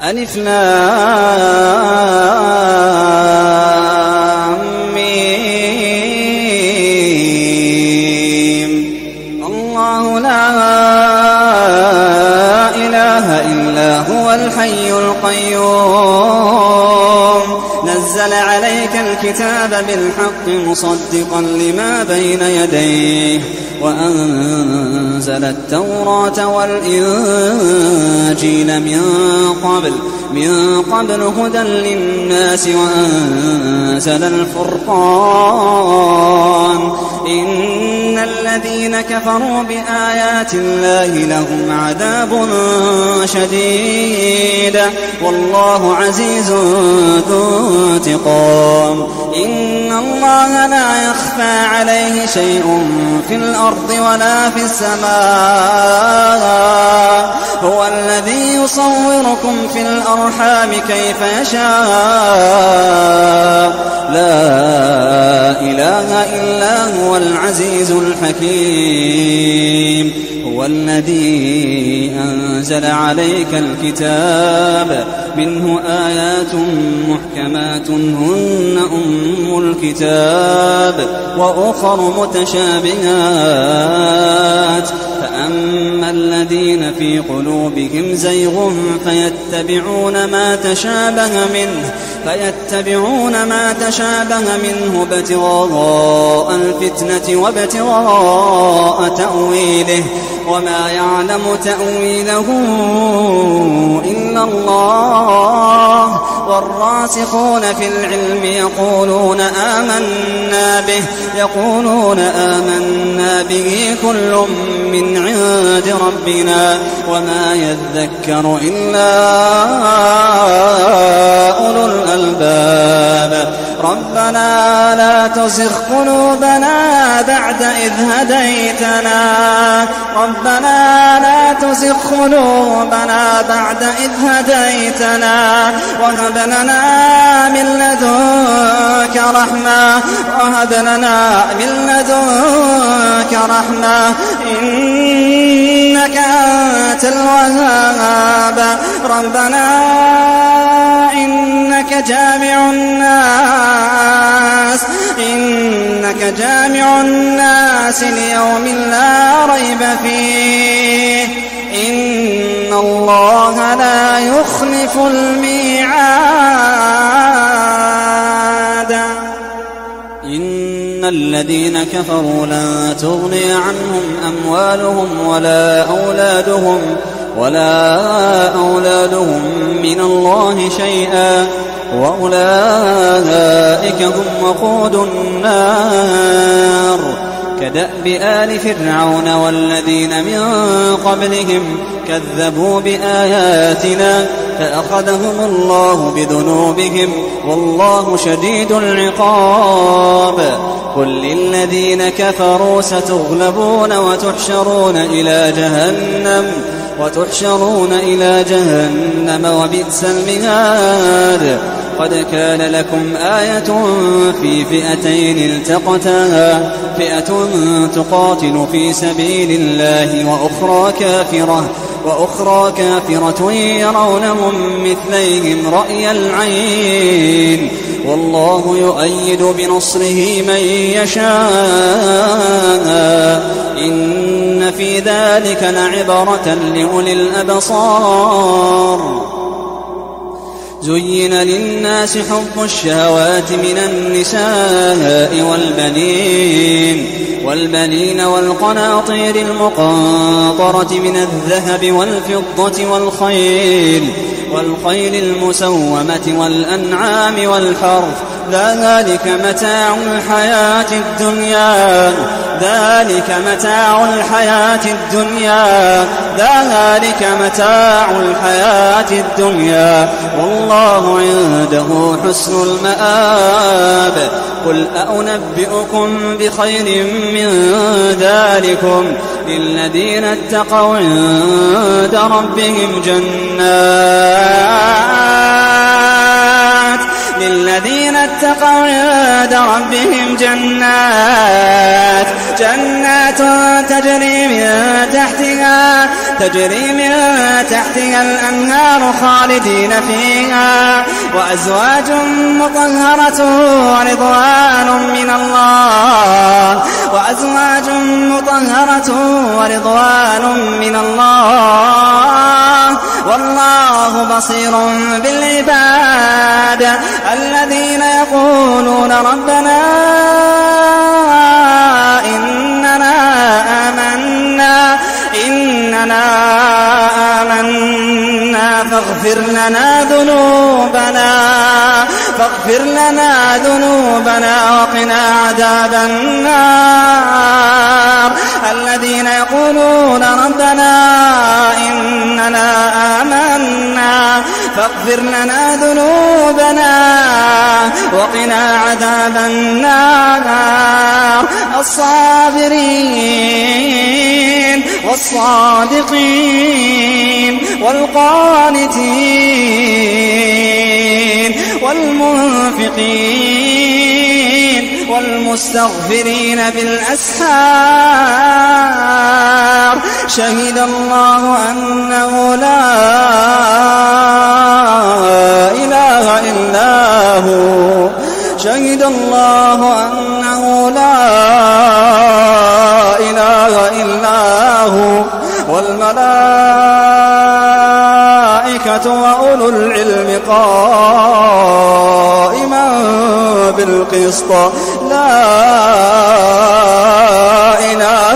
ألف لام ميم. الله لا إله إلا هو الحي القيوم نزل عليك الكتاب بالحق مصدقا لما بين يديه وأنزل التوراة والإنجيل من قبل هدى للناس وأنزل الفرقان إن الذين كفروا بآيات الله لهم عذاب شديد والله عزيز ذو انتقام. إن الله لا يخفى عليه شيء في الأرض ولا في السماء هو الذي يصوركم في الأرحام كيف يشاء لا إله إلا هو العزيز الحكيم. هو الذي أنزل عليك الكتاب منه آيات محكمات هن أم الكتاب وأخر متشابهات فأما الذين في قلوبهم زيغ فيتبعون ما تشابه منه ابتغاء الفتنة وابتغاء تأويله وما يعلم تأويله إلا الله والراسخون في العلم يقولون آمنا به كل من عند ربنا وما يذكر إلا أولو الألباب. ربنا لا تزغ قلوبنا بعد إذ هديتنا وهب لنا من لدنك رحمة إنك أنت الوهاب. ربنا إنك جامع الناس ليوم لا ريب فيه إن الله لا يخلف الميعاد. إن الذين كفروا لن تغني عنهم أموالهم ولا أولادهم من الله شيئا وأولئك هم وقود النار. كدأب آل فرعون والذين من قبلهم كذبوا بآياتنا فأخذهم الله بذنوبهم والله شديد العقاب. قل للذين كفروا ستغلبون وتحشرون إلى جهنم وبئس المهاد. قد كان لكم آية في فئتين التقتا فئة تقاتل في سبيل الله وأخرى كافرة يرونهم مثليهم رأي العين والله يؤيد بنصره من يشاء إن في ذلك لعبرة لأولي الأبصار. زين للناس حب الشهوات من النساء والبنين والقناطير المقنطرة من الذهب والفضة والخيل المسومة والأنعام والحرث ذلك متاع الحياة الدنيا والله عنده حسن المآب. قل أنبئكم بخير من ذلكم للذين اتقوا عند ربهم جنات تجري من تحتها تجري من تحتها الأنهار خالدين فيها وأزواج مطهرة ورضوان من الله والله بصير بالعباد الذين يقولون ربنا إننا آمنا فاغفر لنا ذنوبنا وقنا عذاب النار الذين يقولون ربنا إننا آمنا فاغفر لنا ذنوبنا وقنا عذاب النار الصابرين والصادقين والقانتين والمنفقين والمستغفرين بالأسحار شهد الله أنه لا إله إلا هو والملائكة وأولو العلم قائما بالقسط لا إله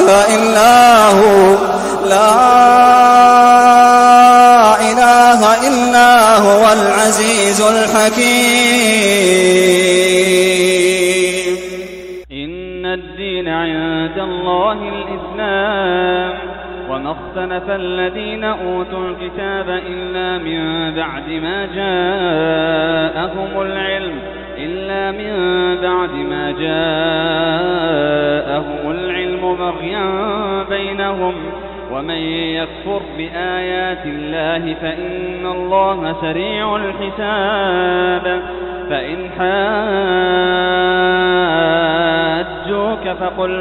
إلا هو العزيز الحكيم. إن الدين عند الله الإسلام وما اختلف الذين أوتوا الكتاب إلا من بعد ما جاءهم العلم بغيا بينهم ومن يكفر بآيات الله فإن الله سريع الحساب. فإن حاجوك فقل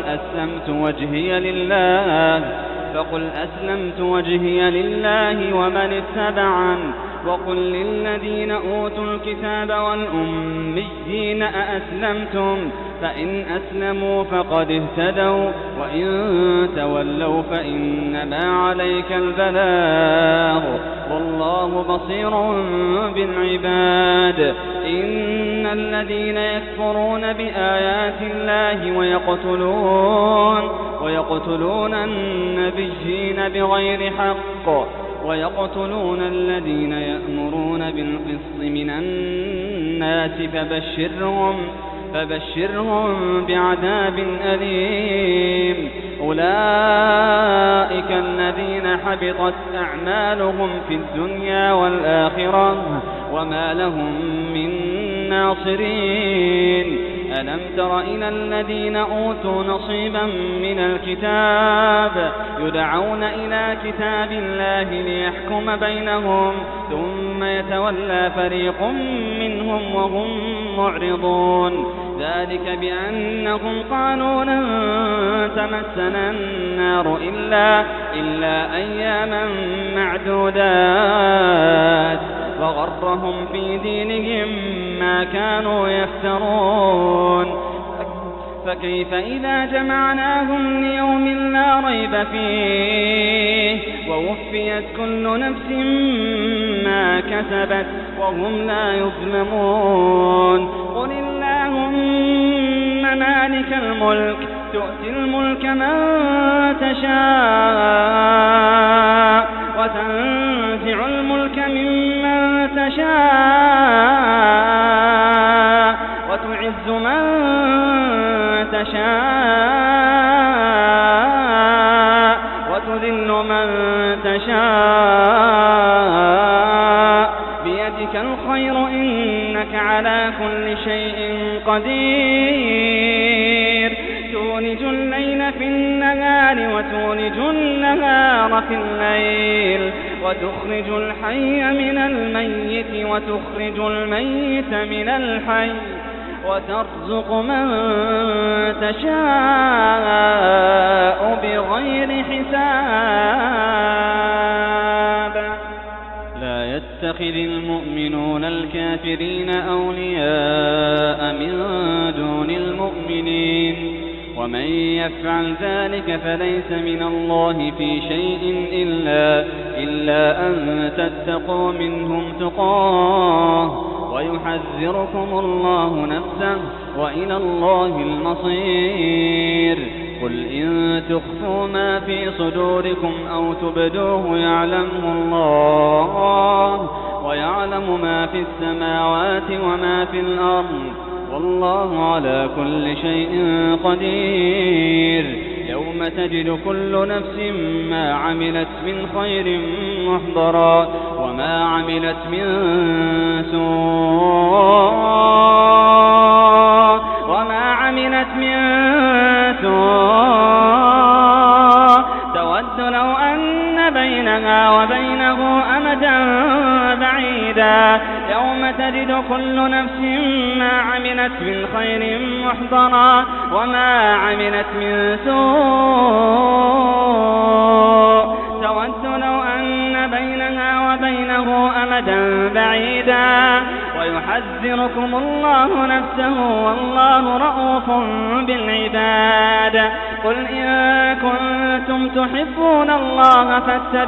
أسلمت وجهي لله ومن اتبعن وقل للذين أوتوا الكتاب والأميين أأسلمتم فإن أسلموا فقد اهتدوا وإن تولوا فإنما عليك البلاغ والله بصير بالعباد. إن الذين يكفرون بآيات الله ويقتلون النبيين بغير حق ويقتلون الذين يأمرون بالقسط من الناس فبشرهم بعذاب أليم. أولئك الذين حبطت أعمالهم في الدنيا والآخرة وما لهم من ناصرين. ألم تر إلى الذين أوتوا نصيبا من الكتاب يدعون إلى كتاب الله ليحكم بينهم ثم يتولى فريق منهم وهم معرضون. ذلك بأنهم قالوا لن تمسنا النار إلا أياما معدودات وغرهم في دينهم ما كانوا يفترون. فكيف إذا جمعناهم ليوم لا ريب فيه ووفيت كل نفس ما كسبت وهم لا يظلمون. قل اللهم مالك الملك تؤتي الملك من تشاء وتنزع الملك ممن تشاء وتعز من تشاء وتذل من تشاء بيدك الخير إنك على كل شيء قدير. تولج الليل في النهار وتولج النهار في الليل وتخرج الحي من الميت وتخرج الميت من الحي وترزق من تشاء بغير حساب. لا يتخذ المؤمنون الكافرين أولياء من دون المؤمنين ومن يفعل ذلك فليس من الله في شيء إلا أن تتقوا منهم تقاه ويحذركم الله نفسه وإلى الله المصير. قل إن تخفوا ما في صدوركم أو تبدوه يعلمه الله ويعلم ما في السماوات وما في الأرض والله على كل شيء قدير. يوم تجد كل نفس ما عملت من خير محضرا وما عملت من سوء تود لو أن بينها وبينه أمدا بعيدا. يوم تجد كل نفس ما عملت من خير محضرا وما عملت من سوء تود لو أن بينها وبينه أمدا بعيدا ويحذركم الله نفسه والله رؤوف بالعباد. قل إن كنتم تحبون الله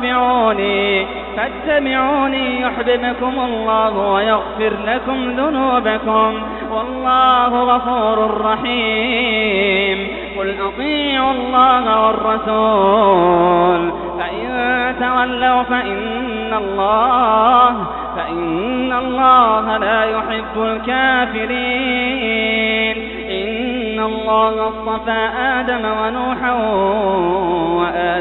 فاتبعوني يحببكم الله ويغفر لكم ذنوبكم والله غفور رحيم. قل أطيعوا الله والرسول فإن تولوا فإن الله لا يحب الكافرين. إن الله اصطفى آدم ونوحا وآل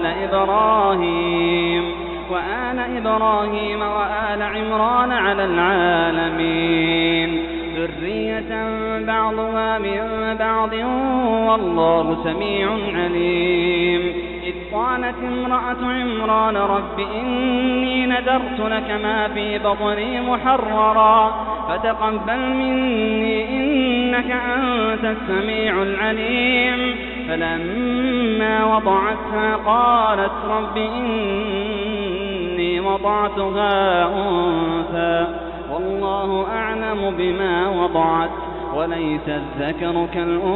إبراهيم وآل عمران على العالمين ذرية بعضها من بعض والله سميع عليم. إذ قالت امرأة عمران رب إني نذرت لك ما في بطني محررا فتقبل مني إنك أنت السميع العليم. فلما وضعتها قالت رب إني وضعتها أنثى والله أعلم بما وضعت وليس الذكر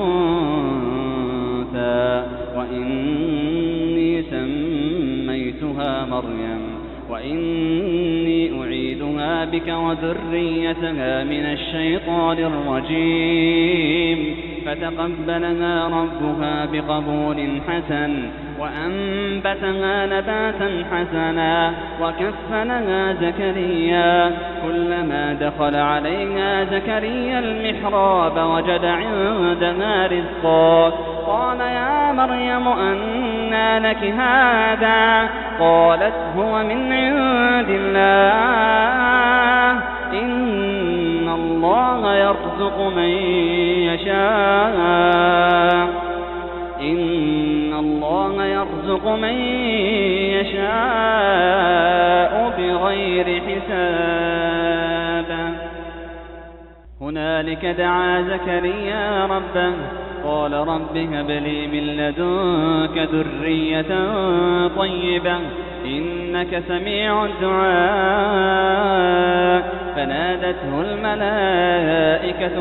كالأنثى وإني سميتها مريم وإني أعيدها بك وذريتها من الشيطان الرجيم. فتقبلها ربها بقبول حسن وأنبتها نباتا حسنا وكفلها زكريا. كلما دخل عليها زكريا المحراب وجد عندها رزقا قال يا مريم أنى لك هذا؟ قالت هو من عند الله إن الله يرزق من يشاء بغير حساب. هنالك دعا زكريا ربه قال رب هب لي من لدنك ذرية طيبة إنك سميع الدعاء. فنادته الملائكة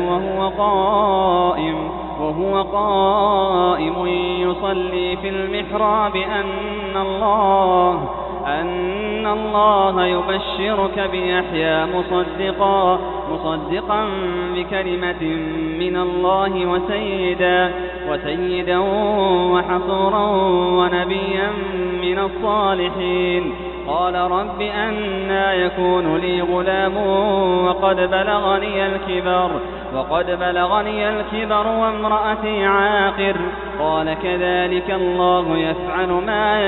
وهو قائم يصلي في المحراب أن الله يبشرك بيحيى مصدقا بكلمة من الله وسيدا وحصورا ونبيا من الصالحين. قال رب أنى يكون لي غلام وقد بلغني الكبر وامرأتي عاقر. قال كذلك الله يفعل ما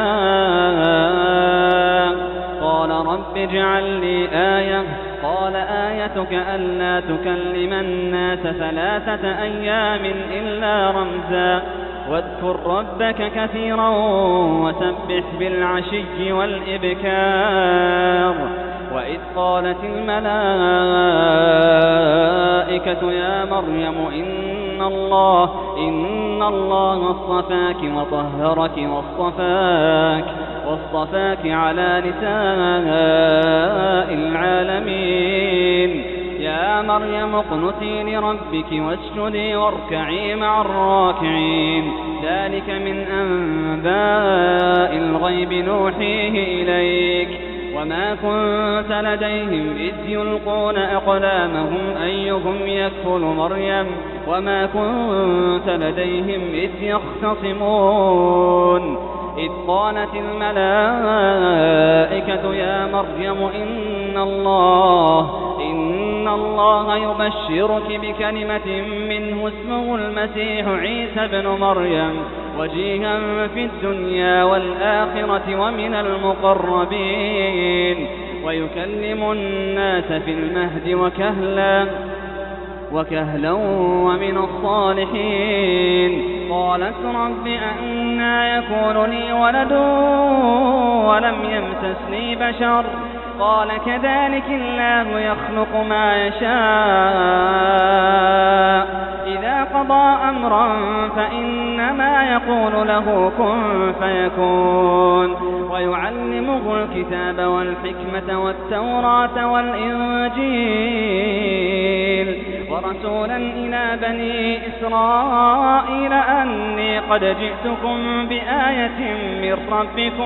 يشاء. قال رب اجعل لي آية. قال آيتك ألا تكلم الناس 3 أيام إلا رمزا واذكر ربك كثيرا وسبح بالعشي والإبكار. وإذ قالت الملائكة الملائكة يا مريم إن الله اصطفاك وطهرك واصطفاك على نساء العالمين. يا مريم اقنتي لربك واسجدي واركعي مع الراكعين. ذلك من أنباء الغيب نوحيه إليك وما كنت لديهم إذ يلقون أقلامهم أيهم يكفل مريم وما كنت لديهم إذ يختصمون. إذ قالت الملائكة يا مريم إن الله يبشرك بكلمة منه اسمه المسيح عيسى ابن مريم وجيها في الدنيا والآخرة ومن المقربين ويكلم الناس في المهد وكهلا ومن الصالحين. قالت رب أنى يكون لي ولد ولم يمسسني بشر قال كذلك الله يخلق ما يشاء إذا قضى أمرا فإنما يقول له كن فيكون. ويعلمه الكتاب والحكمة والتوراة والإنجيل ورسولا إلى بني إسرائيل أني قد جئتكم بآية من ربكم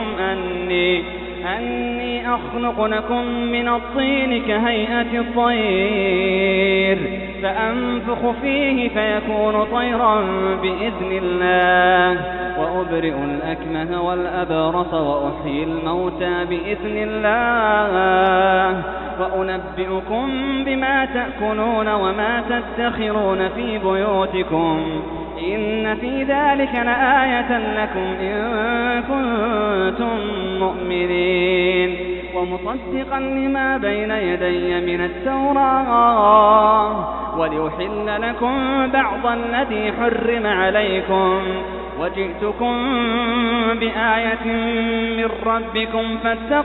أني أخلق لكم من الطين كهيئة الطير فأنفخ فيه فيكون طيرا بإذن الله وأبرئ الأكمه والأبرص وأحيي الموتى بإذن الله وأنبئكم بما تأكلون وما تدخرون في بيوتكم إن في ذلك لآية لكم إن كنتم مؤمنين. ومصدقا لما بين يدي من التوراة وليحل لكم بعض الذي حرم عليكم وجئتكم بآية من ربكم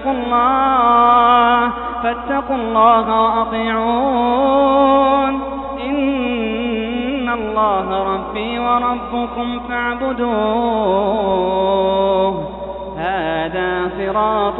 فاتقوا الله وأطيعون إن الله ربي وربكم فاعبدوه هذا صراط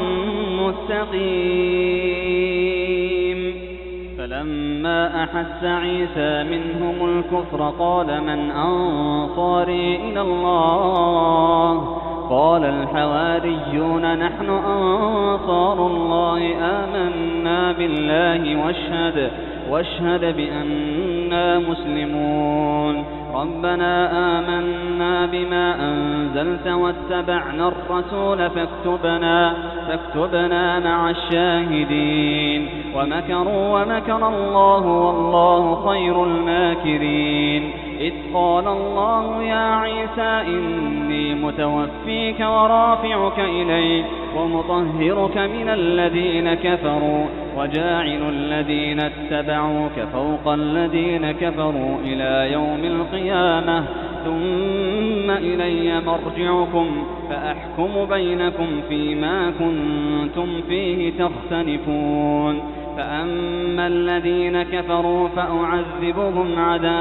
مستقيم. فلما أحس عيسى منهم الكفر قال من أنصاري إلى الله قال الحواريون نحن أنصار الله آمنا بالله واشهد بأننا مسلمون. ربنا آمنا بما أنزلت واتبعنا الرسول فاكتبنا مع الشاهدين. ومكروا ومكر الله والله خير الماكرين. إذ قال الله يا عيسى إني متوفيك ورافعك إلي ومطهرك من الذين كفروا وجاعل الذين اتبعوك فوق الذين كفروا إلى يوم القيامة ثم إلي مرجعكم فأحكم بينكم فيما كنتم فيه تختلفون. فأما الذين كفروا فأعذبهم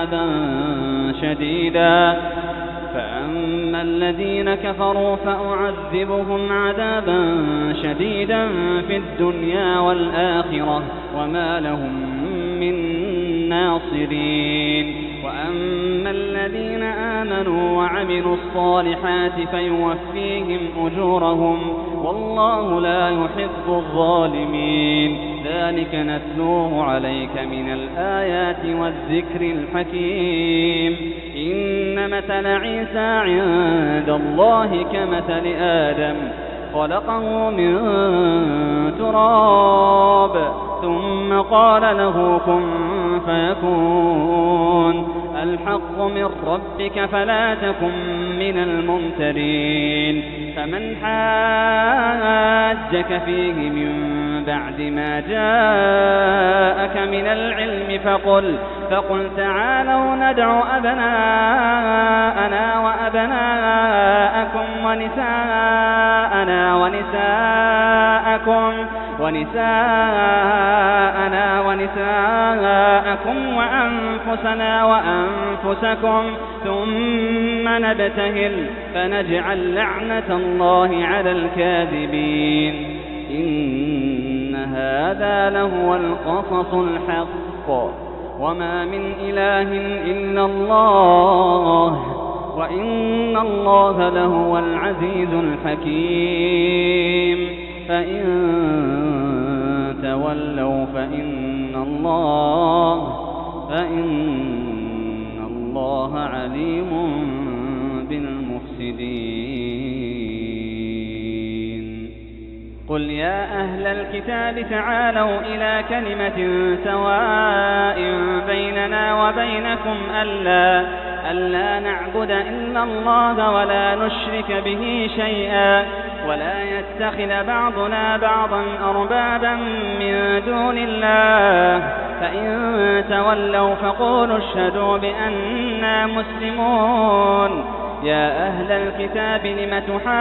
عذابا شديدا في الدنيا والآخرة وما لهم من ناصرين. وأما الذين آمنوا وعملوا الصالحات فيوفيهم أجورهم والله لا يحب الظالمين. ذلك نتلوه عليك من الآيات والذكر الحكيم. إن مثل عيسى عند الله كمثل آدم خلقه من تراب ثم قال له كن فيكون. الحق من ربك فلا تكن من الممترين. فمن حاجك فيه من بعد ما جاءك من العلم فقل تعالوا ندع أبناءنا وأبناءكم ونساءنا ونساءكم أبناءكم وأنفسنا وأنفسكم ثم نبتهل فنجعل لعنة الله على الكاذبين إن هذا لهو القصص الحق وما من إله إلا الله وإن الله لهو العزيز الحكيم فإن تولوا فإن الله عليم بالمفسدين قل يا أهل الكتاب تعالوا إلى كلمة سواء بيننا وبينكم ألا نعبد إلا الله ولا نشرك به شيئا ولا يتخذ بعضنا بعضا أربابا من دون الله فإن تولوا فقولوا اشهدوا بأننا مسلمون يا أهل الكتاب لم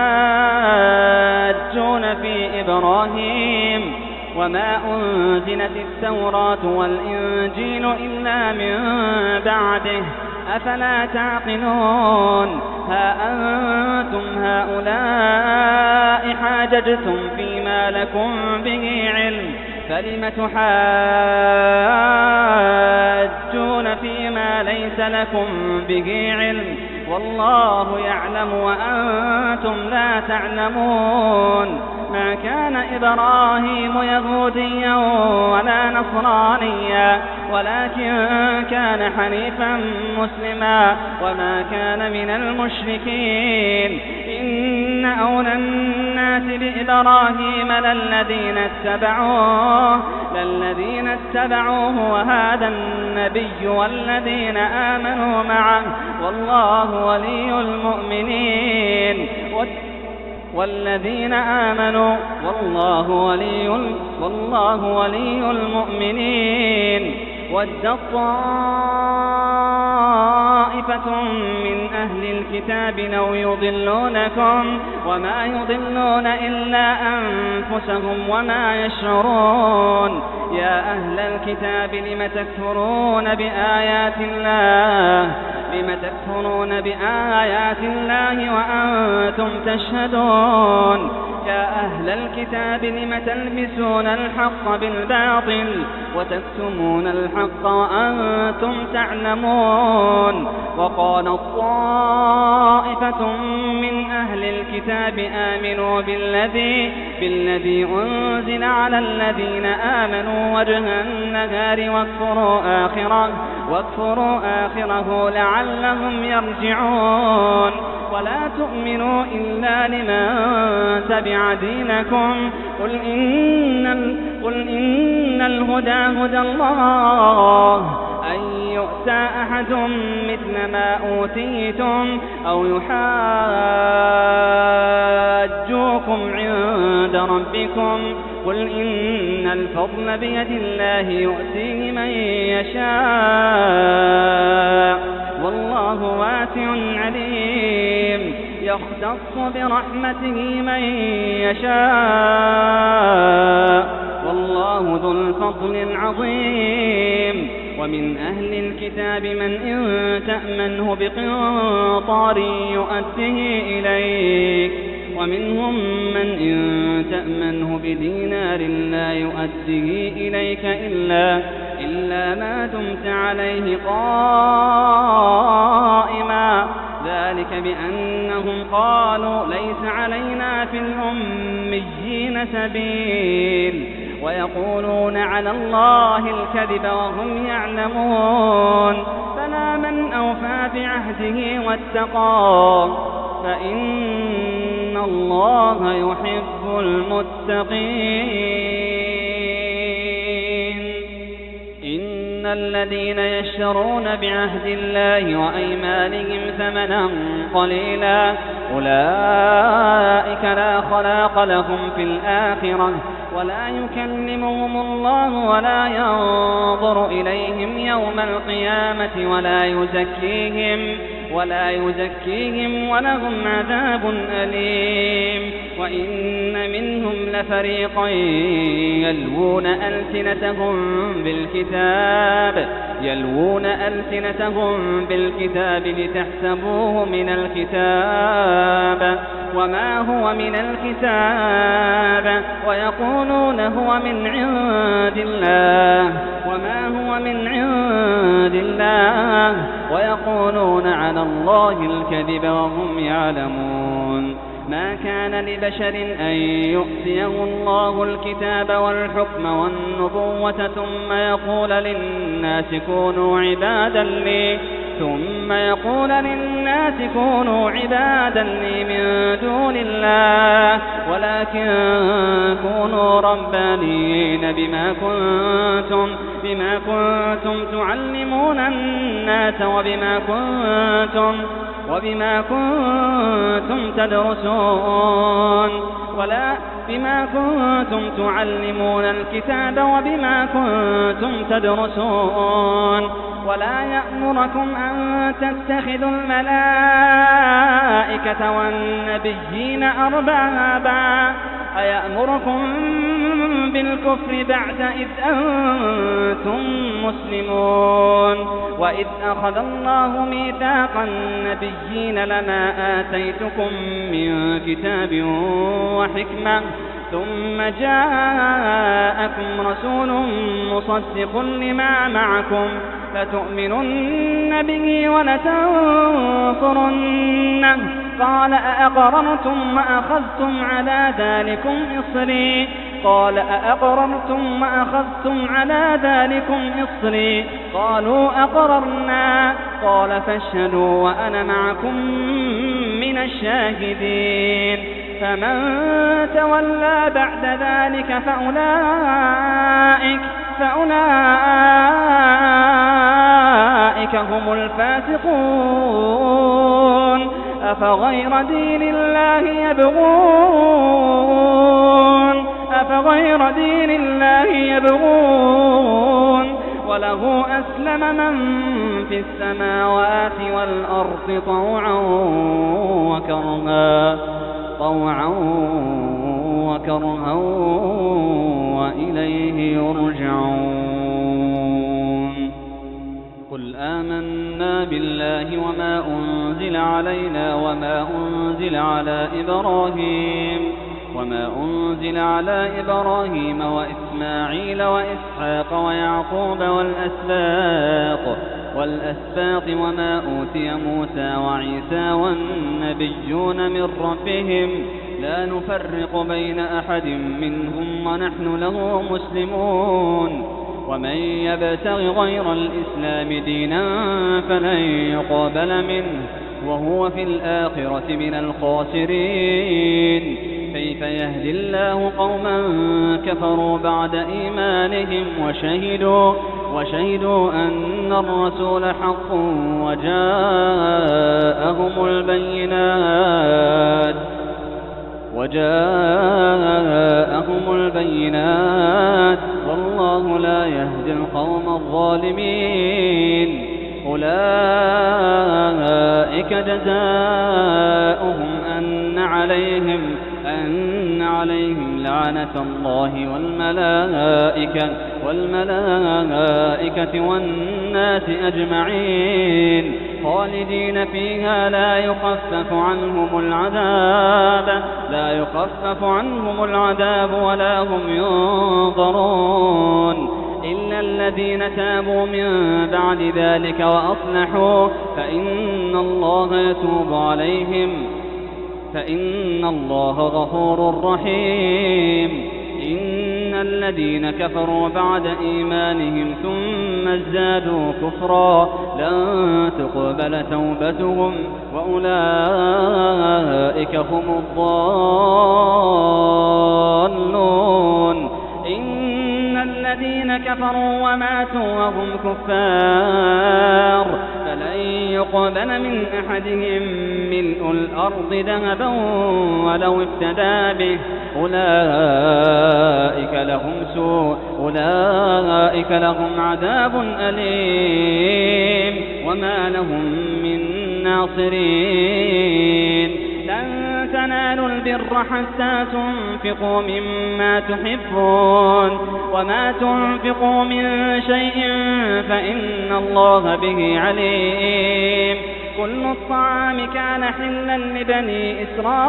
تحاجون في إبراهيم وما أنزلت التوراة والإنجيل إلا من بعده أفلا تعقلون ها أنتم هؤلاء حاججتم فيما لكم به علم فلم تحاجون فيما ليس لكم به علم والله يعلم وأنتم لا تعلمون ما كان إبراهيم يهوديا ولا نصرانيا ولكن كان حنيفا مسلما وما كان من المشركين إن أولى الناس بإبراهيم للذين اتبعوه وهذا النبي والذين آمنوا معه والله ولي المؤمنين والذين آمنوا والله ولي المؤمنين ود طائفة من أهل الكتاب لو يضلونكم وما يضلون إلا أنفسهم وما يشعرون يا أهل الكتاب لم تكفرون بآيات الله وأنتم تشهدون يا أهل الكتاب لم تلبسون الحق بالباطل وتكتمون الحق وأنتم تعلمون وقال طائفة من أهل الكتاب آمنوا بالذي أنزل على الذين آمنوا وجه النهار واكفروا آخره لعلهم يرجعون ولا تؤمنوا إلا لمن تبع دينكم قل إن الهدى هدى الله أن يؤتى أحد مثل ما أوتيتم أو يحاجوكم عند ربكم قل إن الفضل بيد الله يؤتيه من يشاء والله واسع عليم يختص برحمته من يشاء والله ذو الفضل العظيم ومن أهل الكتاب من إن تأمنه بقنطار يؤده إليك ومنهم من إن تأمنه بدينار لا يؤده إليك إلا ما دمت عليه قائما ذلك بأنهم قالوا ليس علينا في الأميين سبيل ويقولون على الله الكذب وهم يعلمون فلا من أوفى بعهده واتقى فإن الله يحب المتقين إن الذين يشترون بعهد الله وأيمانهم ثمنا قليلا أولئك لا خلاق لهم في الآخرة ولا يكلمهم الله ولا ينظر إليهم يوم القيامة ولا يزكيهم ولهم عذاب أليم. وإن منهم لفريقا يلوون ألسنتهم بالكتاب لتحسبوه من الكتاب وما هو من الكتاب ويقولون هو من عند الله وما هو من عند الله ويقولون على الله الكذب وهم يعلمون. ما كان لبشر أن يؤتيه الله الكتاب والحكم والنبوة ثم يقول للناس كونوا عبادا لي من دون الله ولكن كونوا ربانيين بما كنتم تعلمون الناس وبما كنتم تدرسون بما كنتم تعلمون الكتاب وبما كنتم تدرسون. ولا يأمركم أن تتخذوا الملائكة والنبيين أربابا أيأمركم بالكفر بعد إذ أنتم مسلمون. وإذ أخذ الله ميثاق النبيين لما آتيتكم من كتاب وحكمة ثم جاءكم رسول مصدق لما معكم لتؤمنن به ولتنصرنه قال أأقررتم وأخذتم على ذلكم إصري قالوا أقررنا قال فاشهدوا وأنا معكم من الشاهدين. فمن تولى بعد ذلك فأولئك هم الفاسقون. أفغير دين الله يبغون وله أسلم من في السماوات والأرض طوعا وكرها وإليه يرجعون. قل آمنا بالله وما أنزل علينا وما أنزل على إبراهيم وإسماعيل وإسحاق ويعقوب والأسباط وما أوتي موسى وعيسى والنبيون من ربهم لا نفرق بين أحد منهم ونحن له مسلمون. ومن يبتغ غير الإسلام دينا فلن يقبل منه وهو في الآخرة من الخاسرين. كيف يهدي الله قوما كفروا بعد إيمانهم وشهدوا أن الرسول حق وجاءهم البينات والله لا يهدي القوم الظالمين. أولئك جزاؤهم أن عليهم لعنة الله والملائكة والناس أجمعين خالدين فيها لا يخفف عنهم العذاب ولا هم ينظرون إلا الذين تابوا من بعد ذلك وأصلحوا فإن الله يتوب عليهم فإن الله غفور رحيم. إن الذين كفروا بعد إيمانهم ثم ازدادوا كفرا لن تقبل توبتهم وأولئك هم الضالون. إن الذين كفروا وماتوا وهم كفار فلن يقبل من أحدهم ملء الأرض ذهبا ولو افتدى به أولئك لهم عذاب أليم وما لهم من الناصرين لن تنالوا البر حتى تنفقوا مما تحبون وما تنفقوا من شيء فإن الله به عليم كل الطعام كان حلا لبني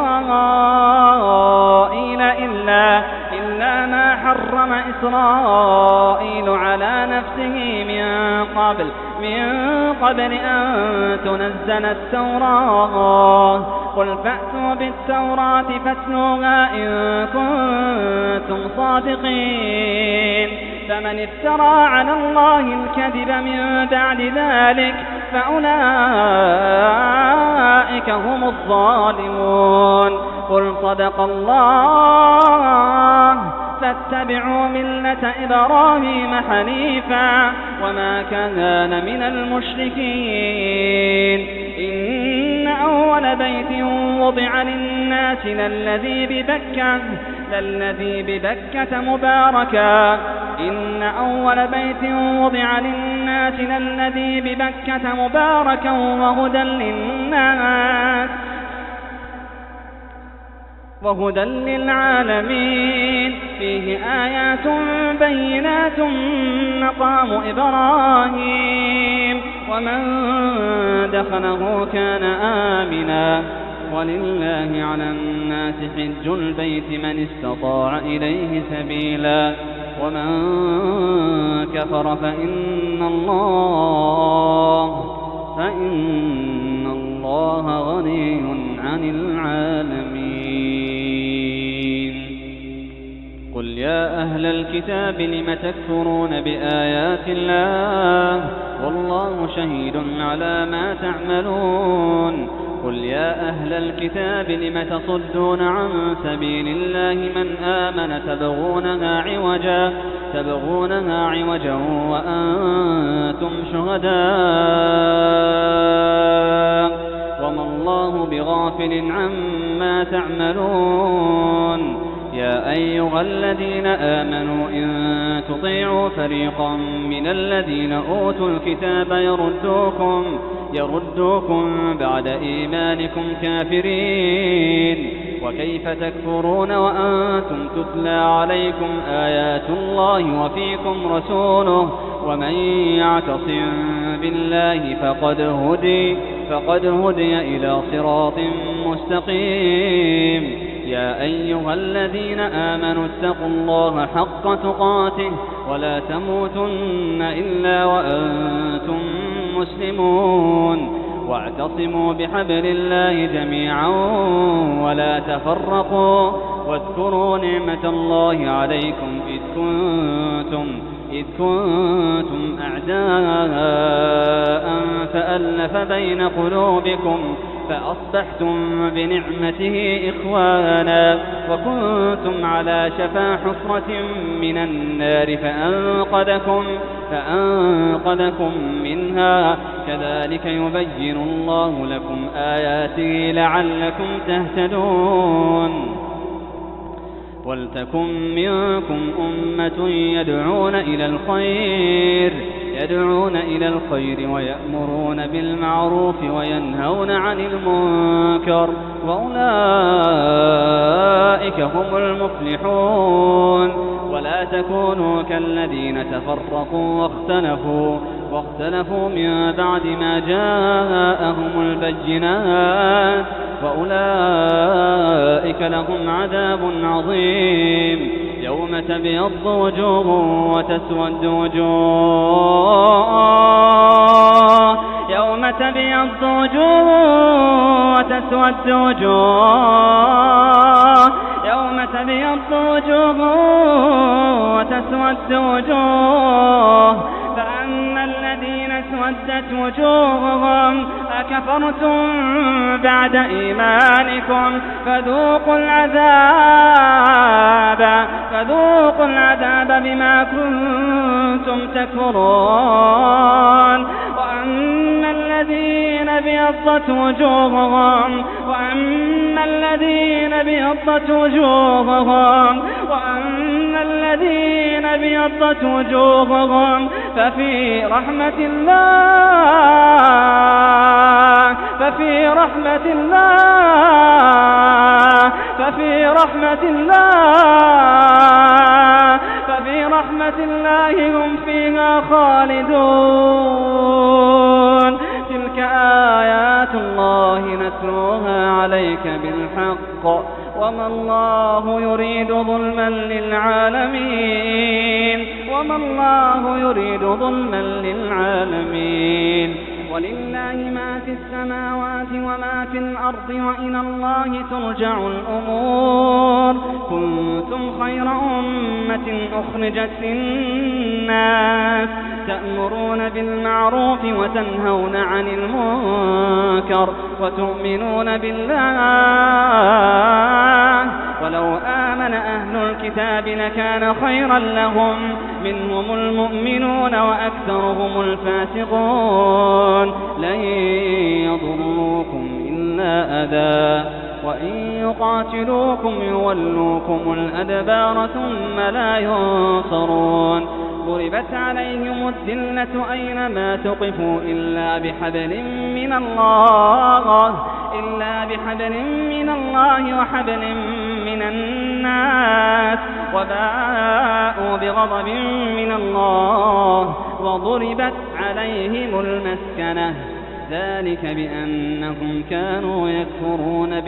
إسرائيل إلا ما حرم إسرائيل على نفسه من قبل أن تنزل التوراة قل فأتوا بالتوراة فاتلوها إن كنتم صادقين فمن افترى على الله الكذب من بعد ذلك فأولئك هم الظالمون قل صدق الله فاتبعوا ملة إبراهيم حنيفا وما كان من المشركين إن أول بيت وضع للناس للذي ببكة مباركا إن أول بيت وضع للناس للذي ببكة مباركا وهدى للعالمين فيه آيات بينات مقام إبراهيم ومن دخله كان آمنا ولله على الناس حج البيت من استطاع إليه سبيلا ومن كفر فإن الله غني عن العالمين قل يا أهل الكتاب لم تكفرون بآيات الله والله شهيد على ما تعملون قل يا أهل الكتاب لم تصدون عن سبيل الله من آمن تبغونها عوجا وأنتم شهداء وما الله بغافل عما تعملون يا أيها الذين آمنوا إن تطيعوا فريقا من الذين أوتوا الكتاب يردوكم بعد إيمانكم كافرين وكيف تكفرون وأنتم تتلى عليكم آيات الله وفيكم رسوله ومن يعتصم بالله فقد هدي إلى صراط مستقيم يا أيها الذين آمنوا اتقوا الله حق تقاته ولا تموتن إلا وأنتم مسلمون واعتصموا بحبل الله جميعا ولا تفرقوا واذكروا نعمة الله عليكم إذ كنتم أعداء فألف بين قلوبكم فأصبحتم بنعمته إخوانا وكنتم على شفا حفرة من النار فأنقذكم منها كذلك يبين الله لكم آياته لعلكم تهتدون ولتكن منكم أمة يدعون إلى الخير ويأمرون بالمعروف وينهون عن المنكر وأولئك هم المفلحون ولا تكونوا كالذين تفرقوا واختلفوا من بعد ما جاءهم البينات وأولئك لهم عذاب عظيم يوم تبيض وجوه وتسود وجوه يوم تبيض وجوه وتسود وجوه يوم تبيض وجوه وتسود وجوه فأما الذين اسودت وجوههم أكفرتم بعد إيمانكم فذوقوا العذاب بما كنتم تكفرون وأما الذين ابيضت وجوههم ففي رحمة الله ففي رحمة الله هم فيها خالدون. تلك آيات الله نتلوها عليك بالحق وما الله يريد ظلما للعالمين ولله ما في السماوات وما في الأرض وإلى الله ترجع الأمور. كنتم خير أمة أخرجت للناس تأمرون بالمعروف وتنهون عن المنكر وتؤمنون بالله. ولو آمن أهل الكتاب لكان خيرا لهم منهم المؤمنون وأكثرهم الفاسقون. لن يضروكم إلا أذى وإن يقاتلوكم يولوكم الأدبار ثم لا ينصرون. ضربت عليهم الذلة أينما تقفوا إلا بحبل من الله وحبل من الناس وباءوا بغضب من الله وضربت عليهم المسكنة. ذلك بأنهم كانوا يكفرون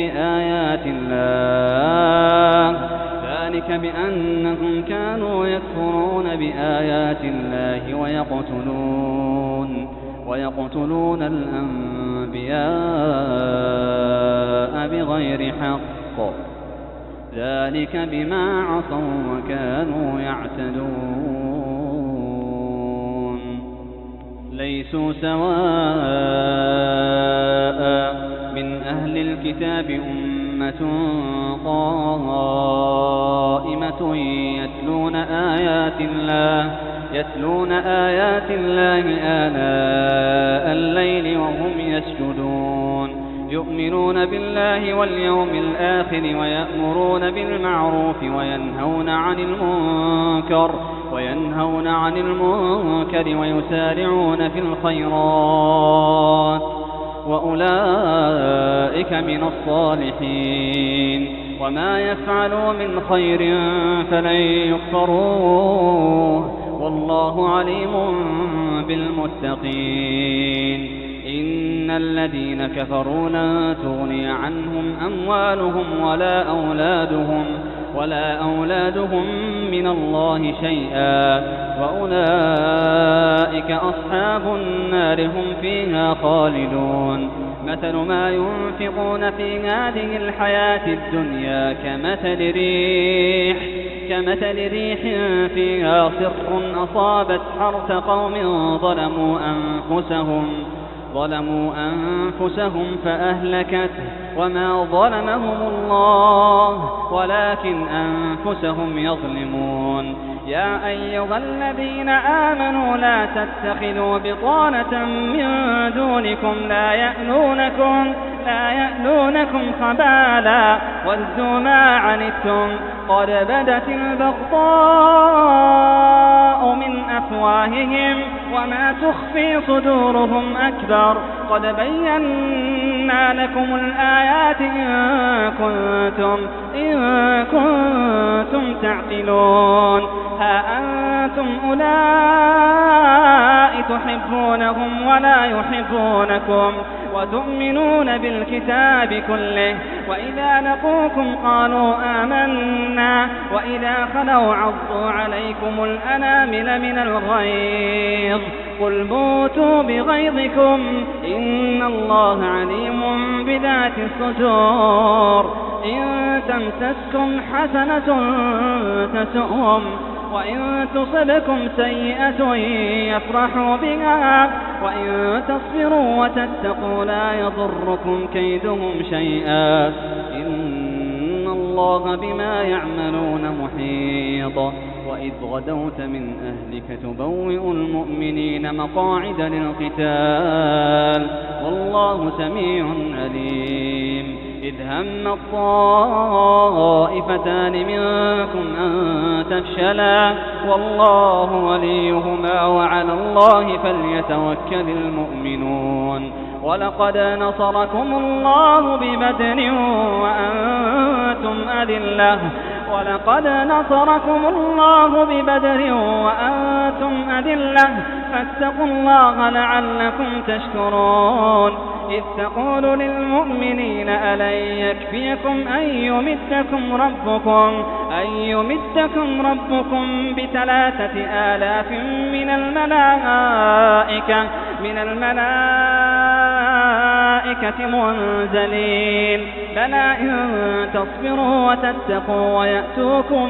بآيات الله ويقتلون الأنبياء بغير حق. ذلك بما عصوا وكانوا يعتدون. ليسوا سواء من أهل الكتاب أمة قائمة يتلون آيات الله آناء الليل وهم يسجدون. يؤمنون بالله واليوم الآخر ويأمرون بالمعروف وينهون عن المنكر ويسارعون في الخيرات وأولئك من الصالحين. وما يفعلوا من خير فلن يكفروه والله عليم بالمتقين. إن الذين كفروا لن تغني عنهم أموالهم ولا أولادهم من الله شيئا وأولئك أصحاب النار هم فيها خالدون. مثل ما ينفقون في هذه الحياة الدنيا كمثل ريح فيها صر أصابت حرث قوم ظلموا أنفسهم فأهلكته وما ظلمهم الله ولكن أنفسهم يظلمون. يا أيها الذين آمنوا لا تتخذوا بطانة من دونكم لا يألونكم خبالا ودوا ما عنتم قد بدت البغضاء من أفواههم وما تخفي صدورهم أكبر. قد بينا لكم الآيات إن كنتم تعقلون. ها أنتم أولئك تحبونهم ولا يحبونكم وتؤمنون بالكتاب كله وإذا لقوكم قالوا آمنا وإذا خلوا عضوا عليكم الأنامل من الغيظ. قل موتوا بغيظكم إن الله عليم بذات الصدور. إن تمسسكم حسنة تسؤهم وإن تصبكم سيئة يفرحوا بها وإن تصبروا وتتقوا لا يضركم كيدهم شيئا إن الله بما يعملون محيط. وإذ غدوت من أهلك تبوئ المؤمنين مقاعد للقتال والله سميع عليم. إذ هم الطائفتان منكم أن تفشلا والله وليهما وعلى الله فليتوكل المؤمنون. ولقد نصركم الله ببدر وأنتم أذلة فاتقوا الله لعلكم تشكرون. إذ تقول للمؤمنين ألن يكفيكم أن يمدكم ربكم ب3,000 من الملائكة منزلين. بلى إن تصبروا وتتقوا ويأتوكم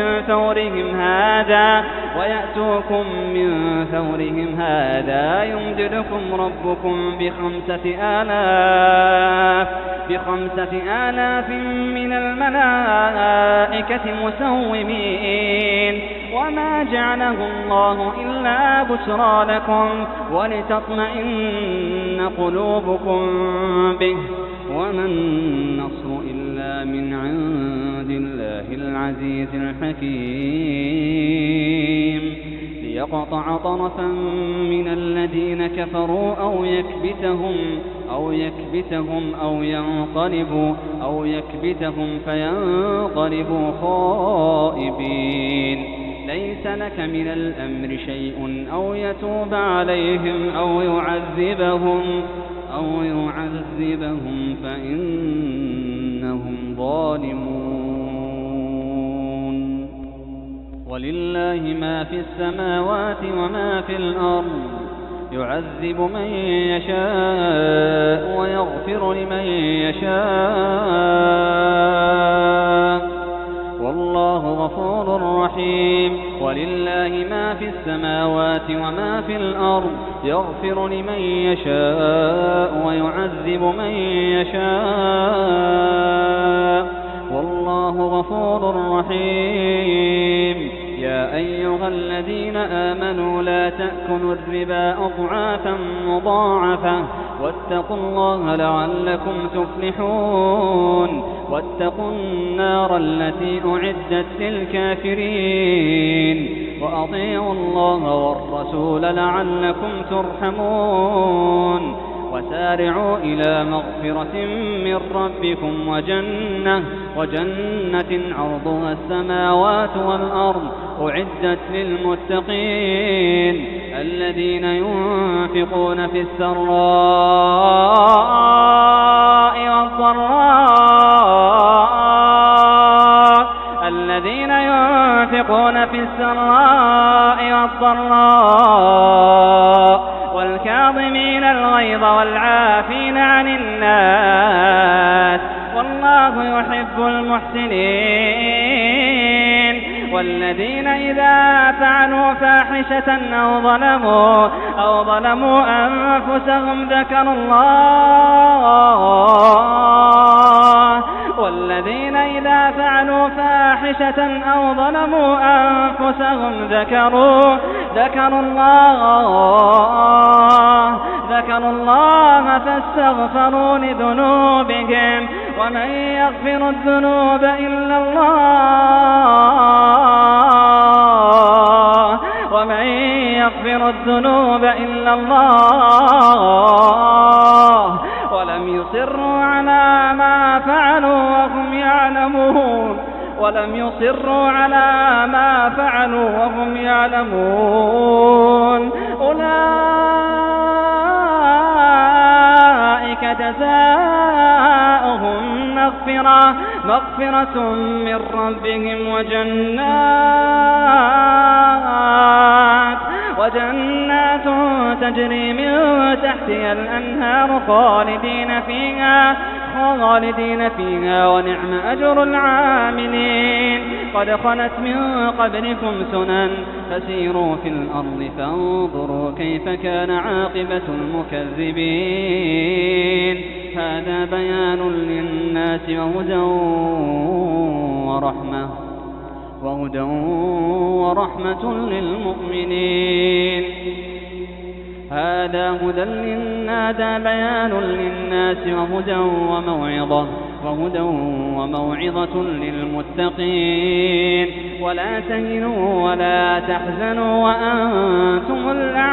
من فورهم هذا يمددكم ربكم ب5,000 من الملائكة مسومين. وما جعله الله إلا بشرى لكم ولتطمئن قلوبكم به وما النصر إلا من عند الله العزيز الحكيم. ليقطع طرفا من الذين كفروا أو يكبتهم أو يكبتهم فينقلبوا خائبين. ليس لك من الأمر شيء أو يتوب عليهم أو يعذبهم فإنهم ظالمون. ولله ما في السماوات وما في الأرض يعذب من يشاء ويغفر لمن يشاء والله غفور رحيم. ولله ما في السماوات وما في الأرض يغفر لمن يشاء ويعذب من يشاء والله غفور رحيم. يا أيها الذين آمنوا لا تأكلوا الربا أضعافا مضاعفة واتقوا الله لعلكم تفلحون. واتقوا النار التي أعدت للكافرين وأطيعوا الله والرسول لعلكم ترحمون. وسارعوا إلى مغفرة من ربكم وجنة عرضها السماوات والأرض أعدت للمتقين الذين ينفقون في السراء والضراء والكاظمين الغيظ والعافين عن الناس والله يحب المحسنين. والذين إذا فعلوا فاحشة أو ظلموا أنفسهم ذكروا الله فاستغفروا لذنوبهم ومن يغفر الذنوب إلا الله ولم يصروا على ما فعلوا وهم يعلمون. أولئك جزاؤهم مغفرة من ربهم وجنات تجري من تحتها الأنهار خالدين فيها ونعم أجر العاملين. قد خلت من قبلكم سنن فسيروا في الأرض فانظروا كيف كان عاقبة المكذبين. هذا بيان للناس وهدى ورحمة للمؤمنين. هذا بيان للناس وهدى وموعظة للمتقين. ولا تهنوا ولا تحزنوا وأنتم الأعلى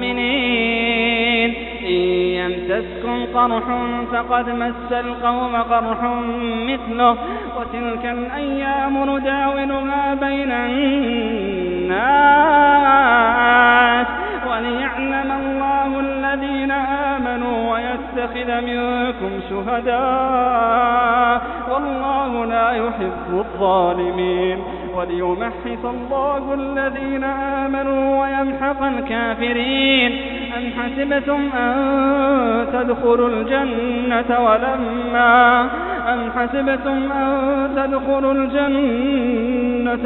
المؤمنين إن يمسسكم قرح فقد مس القوم قرح مثله وتلك الأيام نداولها بين الناس وليعلم الله الذين آمنوا ويتخذ منكم شهداء والله لا يحب الظالمين وليمحص الله الذين آمنوا ويمحق الكافرين أم حسبتم أن تدخلوا الجنة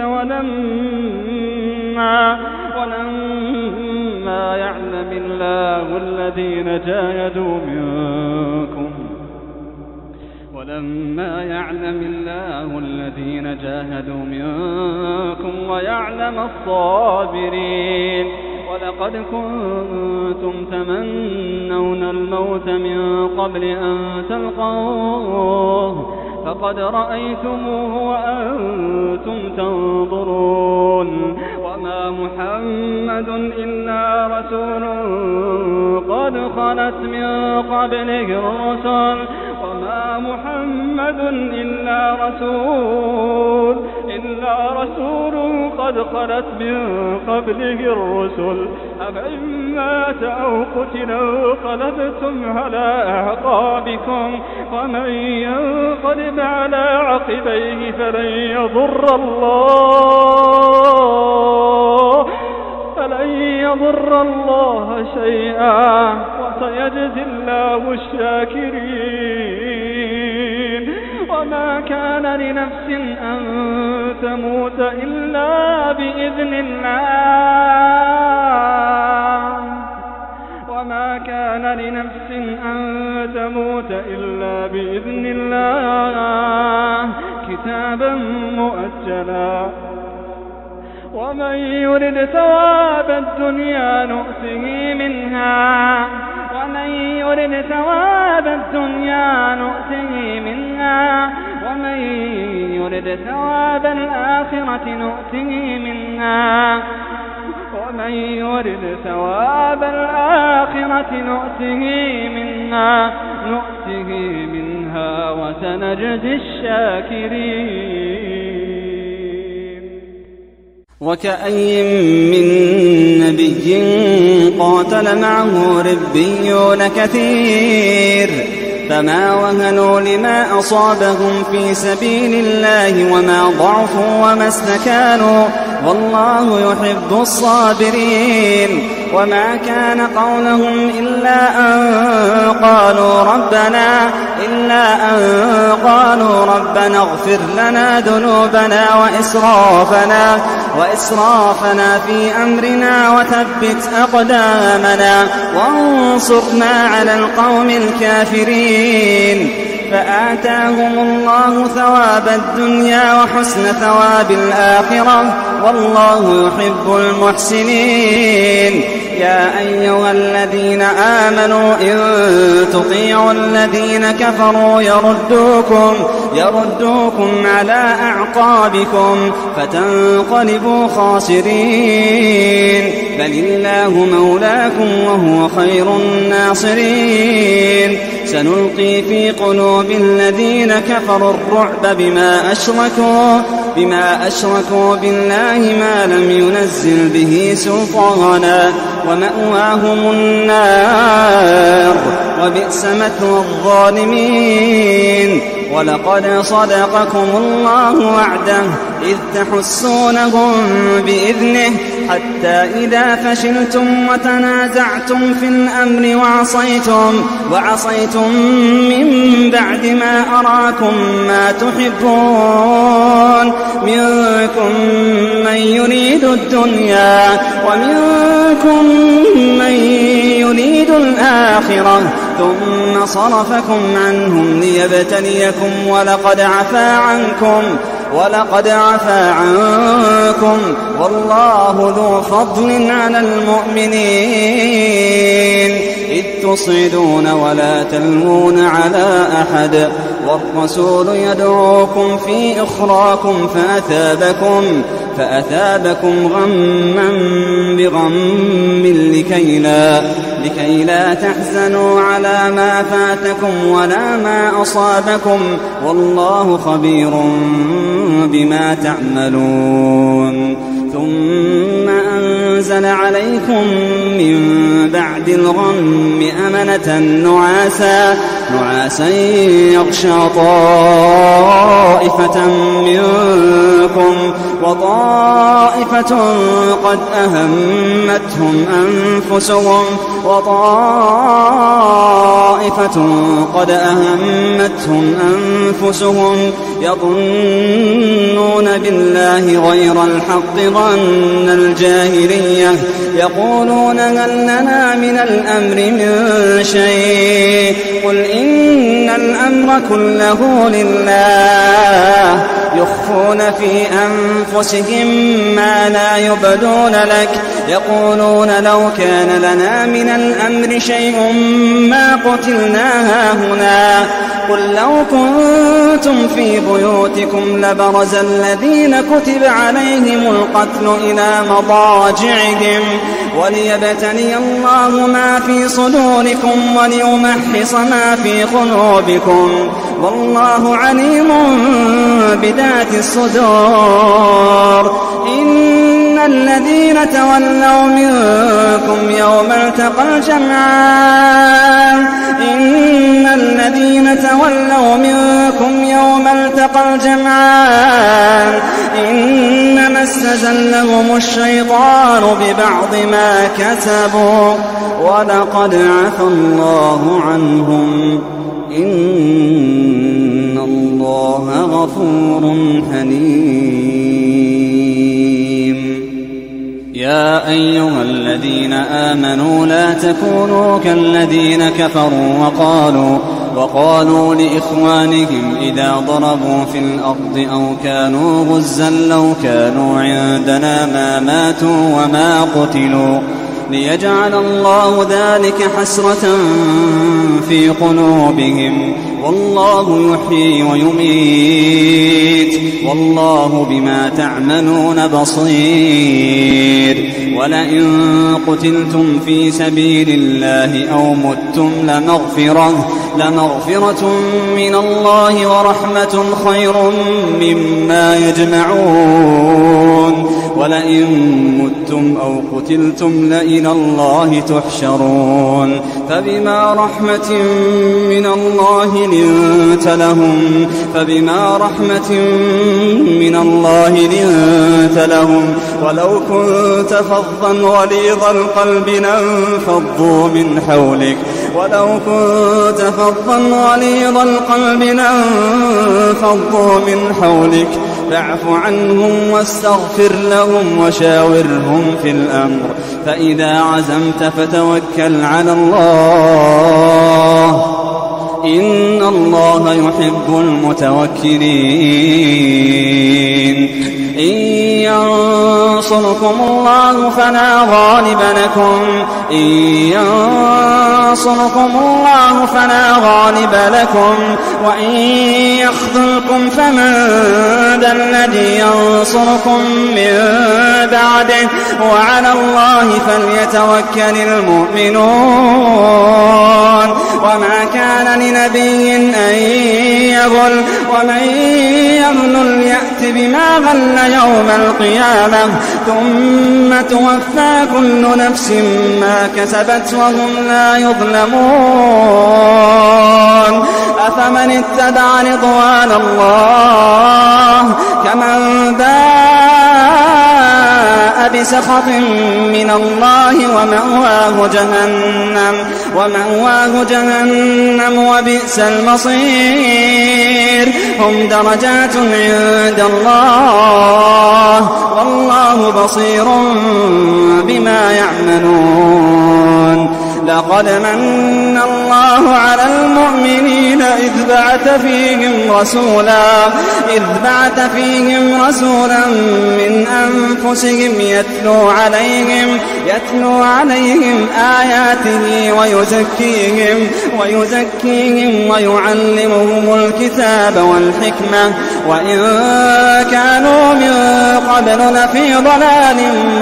ولما يعلم الله الذين جاهدوا منكم ويعلم الصابرين ولقد كنتم تمنون الموت من قبل أن تلقوه فقد رأيتموه وأنتم تنظرون وما محمد إلا رسول قد خلت من قبله الرسل أفإن مات أو قتل انقلبتم على أعقابكم ومن ينقلب على عقبيه فلن يضر الله شيئا وسيجزي الله الشاكرين وما كان لنفس أن تموت إلا بإذن الله كتابا مؤجلا ومن يرد ثواب الدنيا نؤته منها ومن يرد ثواب الآخرة نؤته منها وسنجزي الشاكرين. وكأي من نبي قاتل معه ربيون كثير فما وهنوا لما أصابهم في سبيل الله وما ضعفوا وما استكانوا والله يحب الصابرين. وما كان قولهم إلا أن قالوا ربنا اغفر لنا ذنوبنا وإسرافنا في أمرنا وثبت أقدامنا وانصرنا على القوم الكافرين. فآتاهم الله ثواب الدنيا وحسن ثواب الآخرة والله يحب المحسنين. يا أيها الذين آمنوا إن تطيعوا الذين كفروا يردوكم على أعقابكم فتنقلبوا خاسرين. بل الله مولاكم وهو خير الناصرين. سنلقي في قلوب الذين كفروا الرعب بما أشركوا بالله ما لم ينزل به سلطانا ومأواهم النار وبئس مثوى الظالمين. ولقد صدقكم الله وعده إذ تحسونهم بإذنه حتى إذا فشلتم وتنازعتم في الأمر وعصيتم من بعد ما أراكم ما تحبون منكم من يريد الدنيا ومنكم من يريد الآخرة ثم صرفكم عنهم ليبتليكم ولقد عفا عنكم والله ذو فضل على المؤمنين. إذ تصعدون ولا تلوون على أحد والرسول يدعوكم في أخراكم فأثابكم غما بغم لكي لا تحزنوا على ما فاتكم ولا ما أصابكم والله خبير بما تعملون. ثم أنزل عليكم من بعد الغم أمنة نعاسا يغشى طائفة منكم وطائفة قد أهمتهم أنفسهم يظنون بالله غير الحق ظن الجاهلية يقولون هل لنا من الأمر من شيء قل إن الأمر كله لله يخفون في أنفسهم ما لا يبدون لك يقولون لو كان لنا من الأمر شيء ما قتلنا هاهنا قل لو كنتم في بيوتكم لبرز الذين كتب عليهم القتل إلى مضاجعهم وليبتلي الله ما في صدوركم وليمحص ما في قلوبكم والله عليم بذات الصدور. إن الذين تولوا منكم يوم التقى الجمعان إنما استزلهم الشيطان ببعض ما كسبوا ولقد عفى الله عنهم إن الله غفور حليم. يا أيها الذين آمنوا لا تكونوا كالذين كفروا وقالوا لإخوانهم إذا ضربوا في الأرض أو كانوا غزا لو كانوا عندنا ما ماتوا وما قتلوا ليجعل الله ذلك حسرة في قلوبهم والله يحيي ويميت والله بما تعملون بصير. ولئن قتلتم في سبيل الله أو متم لمغفرة من الله ورحمة خير مما يجمعون. ولئن متم أو قتلتم لإلى الله تحشرون. فبما رحمة من الله لنت لهم ولو كنت فظا غليظ القلب لانفضوا من حولك فاعف عنهم واستغفر لهم وشاورهم في الأمر فإذا عزمت فتوكل على الله إن الله يحب المتوكلين. إن ينصركم الله فلا غالب لكم وإن يخذلكم فمن ذا الذي ينصركم من بعده وعلى الله فليتوكل المؤمنون. وما كان لنبي أن يغل ومن يغل يأت بما غل يوم القيامة ثم توفى كل نفس ما كسبت وهم لا يظلمون. أفمن اتبع رضوان الله كمن باء بسخط من الله ومأواه جهنم وبئس المصير. هم درجات عند الله والله بصير بما يعملون. لقد من الله على المؤمنين إذ بعث فيهم رسولا من أنفسهم يتلو عليهم آياته ويزكيهم ويعلمهم الكتاب والحكمة وإن كانوا من قبل لفي ضلال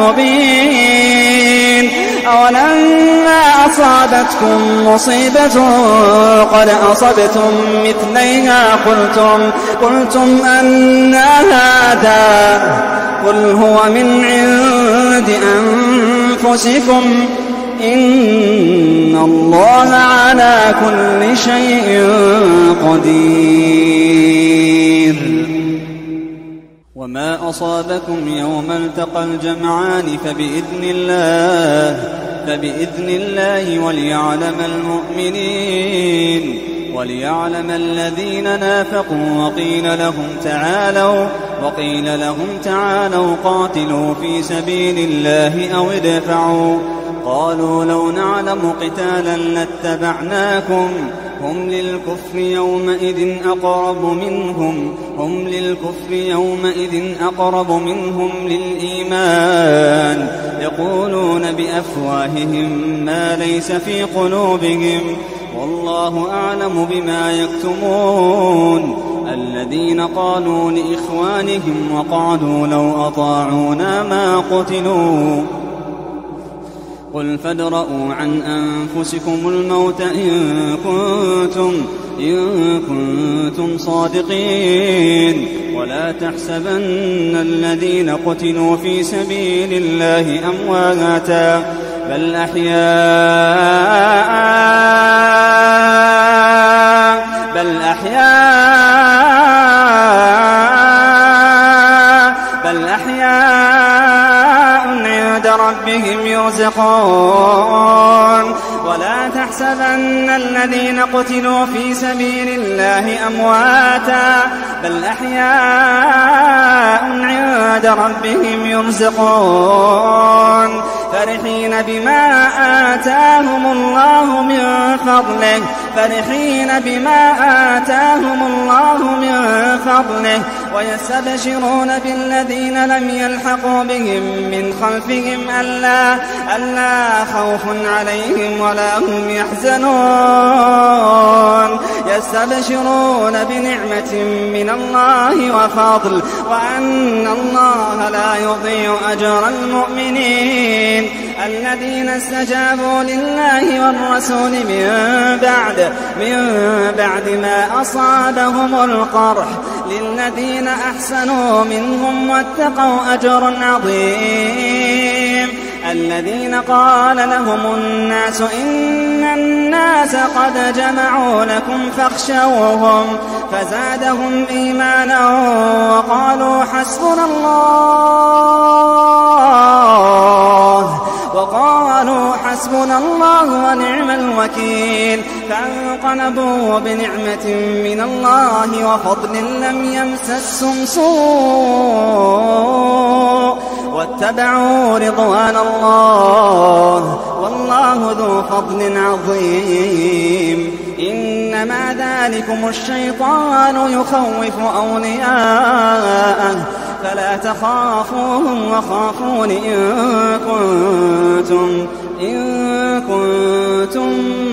مبين أولما أصابتكم مصيبة قد أصبتم مثليها قلتم أنى هذا قل هو من عند أنفسكم إن الله على كل شيء قدير وما أصابكم يوم التقى الجمعان فبإذن الله وليعلم الذين نافقوا وقيل لهم تعالوا قاتلوا في سبيل الله أو ادفعوا قالوا لو نعلم قتالا لاتبعناكم هم للكفر يومئذ أقرب منهم للإيمان يقولون بأفواههم ما ليس في قلوبهم والله أعلم بما يكتمون الذين قالوا لإخوانهم وقعدوا لو أطاعونا ما قتلوا قل فادرءوا عن أنفسكم الموت إن كنتم صادقين ولا تحسبن الذين قتلوا في سبيل الله أمواتا بل أحياء عند ربهم يرزقون ولا تحسبن الذين قتلوا في سبيل الله أمواتا بل أحياء عند ربهم يرزقون فرحين بما آتاهم الله من فضله ويستبشرون بالذين لم يلحقوا بهم من خلفهم ألا خوف عليهم ولا هم يحزنون يستبشرون بنعمة من الله وفضل وأن الله لا يضيع أجر المؤمنين الذين استجابوا لله والرسول من بعد ما أصابهم القرح للذين أحسنوا منهم واتقوا أجر عظيم الذين قال لهم الناس إن الناس قد جمعوا لكم فاخشوهم فزادهم إيمانا وقالوا حسبنا الله ونعم الوكيل فانقلبوا بنعمة من الله وفضل لم يمسسهم سوء واتبعوا رضوان الله والله ذو فضل عظيم إنما ذلكم الشيطان يخوف أولياءه فلا تخافوهم وخافون إن كنتم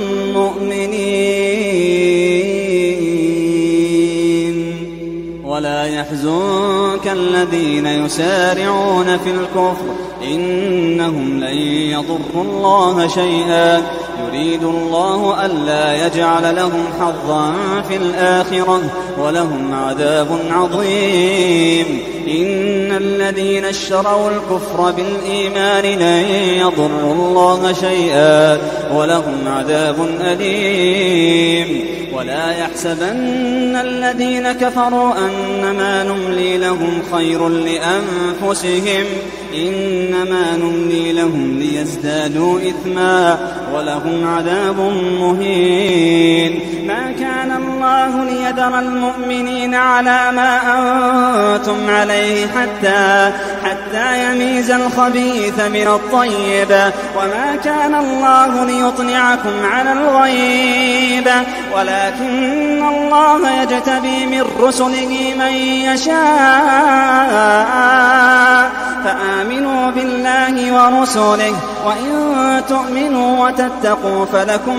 مؤمنين ولا يحزنك الذين يسارعون في الكفر إنهم لن يضروا الله شيئا يريد الله ألا يجعل لهم حظا في الآخرة ولهم عذاب عظيم إن الذين اشتروا الكفر بالإيمان لن يضروا الله شيئا ولهم عذاب أليم ولا يحسبن الذين كفروا أنما نملي لهم خير لأنفسهم إنما نملي لهم ليزدادوا إثما ولهم عذاب مهين ما كان الله ليذر المؤمنين على ما أنتم عليه حتى يميز الخبيث من الطيب وما كان الله ليطلعكم على الغيب ولكن الله يجتبي من رسله من يشاء فآمنوا بالله ورسله وإن تؤمنوا وتتقوا فلكم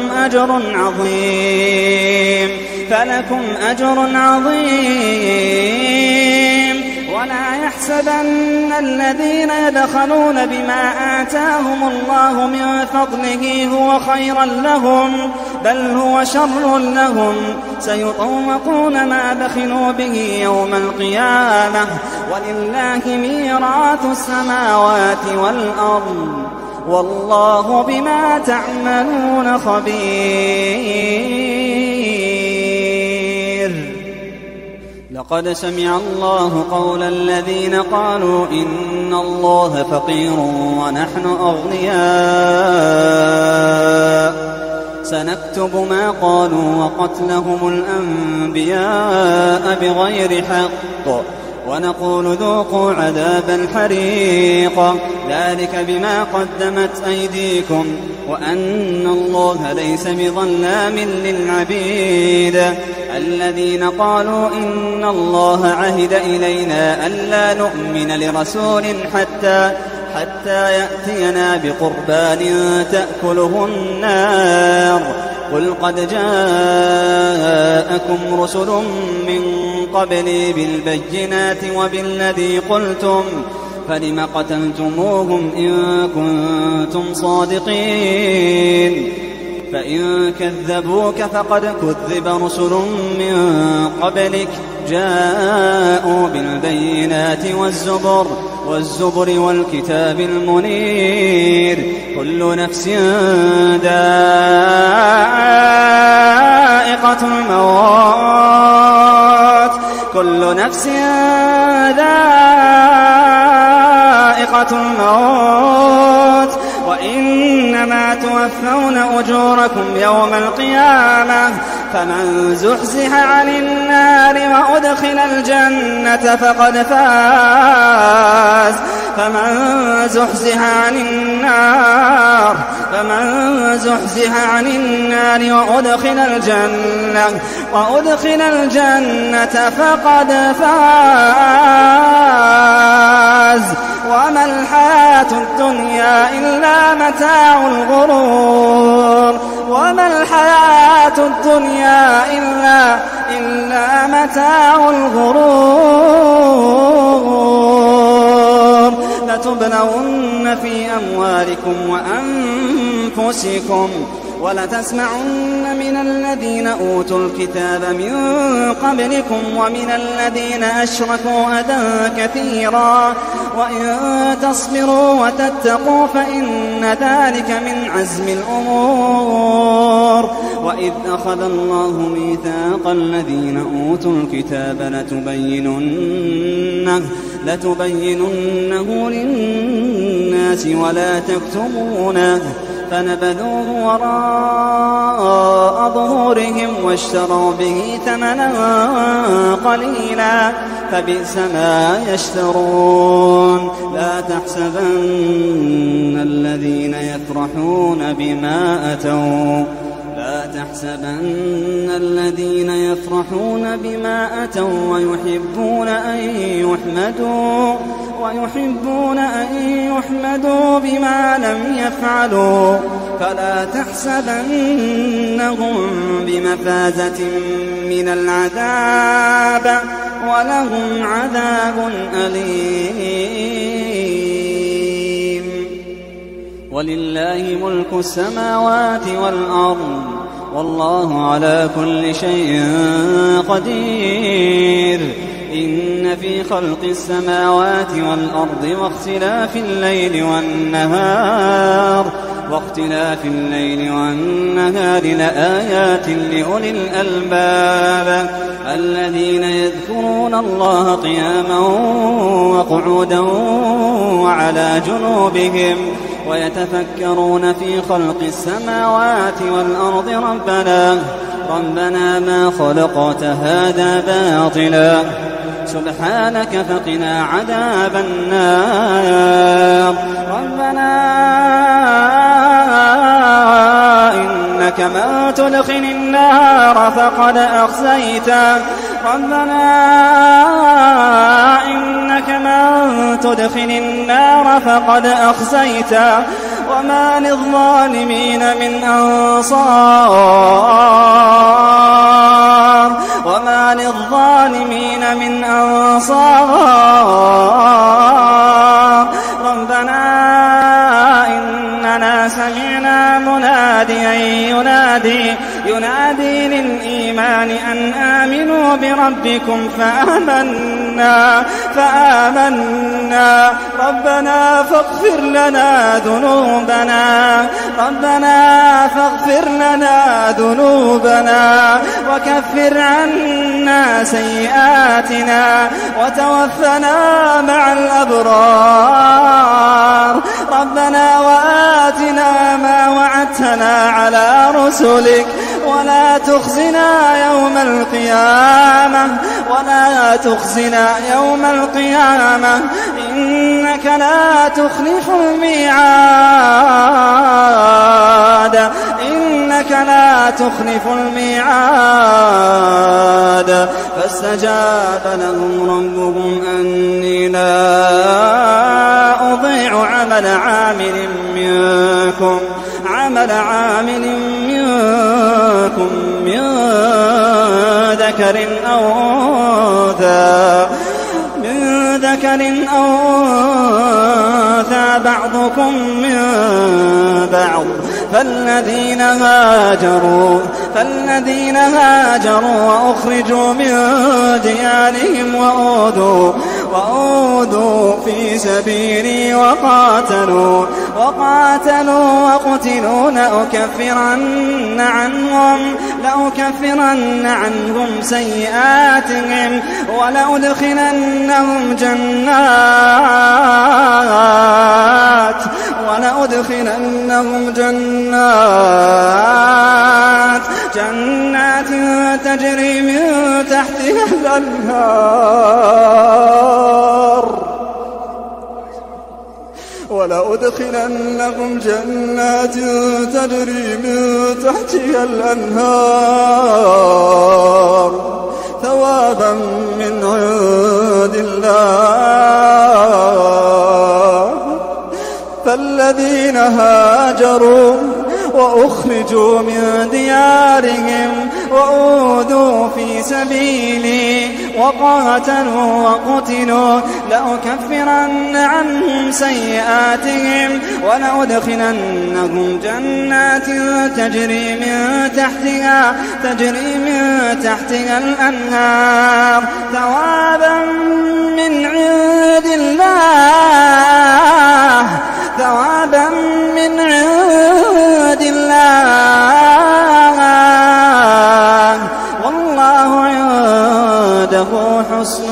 أجر عظيم ولا يحسبن الذين يبخلون بما آتاهم الله من فضله هو خيرا لهم بل هو شر لهم سيطوقون ما بخلوا به يوم القيامة ولله ميراث السماوات والأرض والله بما تعملون خبير. لقد سمع الله قول الذين قالوا إن الله فقير ونحن أغنياء سنكتب ما قالوا وقتلهم الأنبياء بغير حق ونقول ذوقوا عذاب الحريق ذلك بما قدمت أيديكم وأن الله ليس بظلام للعبيد. الذين قالوا إن الله عهد إلينا ألا نؤمن لرسول حتى يأتينا بقربان تأكله النار قل قد جاءكم رسل من قبلي بالبينات وبالذي قلتم فلم قتلتموهم إن كنتم صادقين فإن كذبوك فقد كذب رسل من قبلك جاءوا بالبينات والزبر والكتاب المنير كل نفس ذائقة الموت وإنما توفون أجوركم يوم القيامة فمن زحزح عن النار وأدخل الجنة فقد فاز. فمن زحزح عن النار وأدخل الجنة فقد فاز. وما الحياة الدنيا إلا متاع الغرور إلا متاع الغرور. لتبلغن في أموالكم وأنفسكم ولتسمعن من الذين أوتوا الكتاب من قبلكم ومن الذين أشركوا أذى كثيرا وإن تصبروا وتتقوا فإن ذلك من عزم الأمور. وإذ أخذ الله ميثاق الذين أوتوا الكتاب لتبيننه للناس ولا تكتمونه فنبذوه وراء ظهورهم واشتروا به ثمنا قليلا فبئس ما يشترون. لا تحسبن الذين يفرحون بما أتوا ويحبون أن يحمدوا بما لم يفعلوا فلا تحسبنهم بمفازة من العذاب ولهم عذاب أليم. ولله ملك السماوات والأرض والله على كل شيء قدير. إن في خلق السماوات والأرض واختلاف الليل والنهار لآيات لأولي الألباب الذين يذكرون الله قياما وقعودا وعلى جنوبهم ويتفكرون في خلق السماوات والأرض ربنا ما خلقت هذا باطلا سبحانك فقنا عذاب النار. ربنا إنك من تدخل النار فقد أخزيته وما للظالمين من أنصار. وما للظالمين من أنصار. ربنا إننا سمعنا مناديا ينادي للإيمان أن آمنوا بربكم فآمنا ربنا فاغفر لنا ذنوبنا وكفر عنا سيئاتنا وتوفنا مع الأبرار. ربنا وآتنا ما وعدتنا على رسلك ولا تخزنا يوم القيامة إنك لا تخلف الميعاد. فاستجاب لهم ربهم أني لا أضيع عمل عامل منكم من ذكر أو أنثى بعضكم من بعض. فالذين هاجروا وأخرجوا من ديارهم وأوذوا في سبيلي وقاتلوا وقتلوا لأكفرن عنهم سيئاتهم ولأدخلنهم جنات تجري من تحتها الأنهار ثوابا من عند الله. فالذين هاجروا وأخرجوا من ديارهم وأوذوا في سبيلي وقاتلوا وقتلوا لأكفرن عنهم سيئاتهم ولأدخلنهم جنات تجري من تحتها الأنهار ثوابا من عند الله والله عنده حسن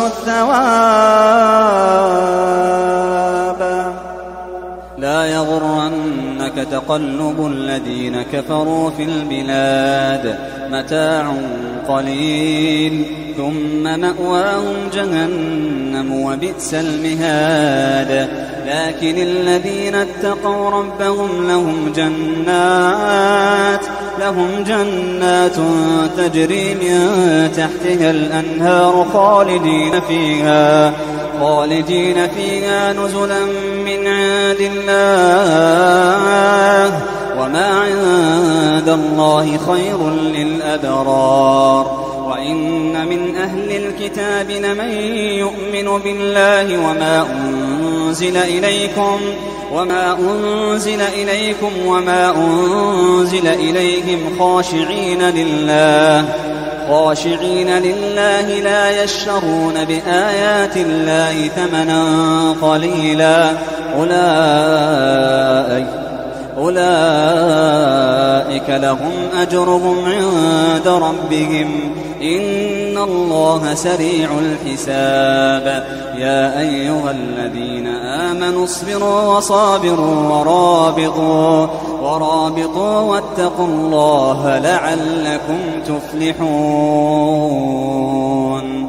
الثواب. لا يغرنك تقلب الذين كفروا في البلاد متاع قليل ثم مأواهم جهنم وبئس المهاد. لكن الذين اتقوا ربهم لهم جنات تجري من تحتها الأنهار خالدين فيها نزلا من عند الله وما عند الله خير للأبرار. وإن من أهل الكتاب لمن يؤمن بالله وما أنزل إليكم وما أنزل إليهم خاشعين لله لا يشترون بآيات الله ثمنا قليلا أولئك لهم أجرهم عند ربهم إن الله سريع الحساب. يا أيها الذين آمنوا اصبروا وصابروا ورابطوا واتقوا الله لعلكم تفلحون.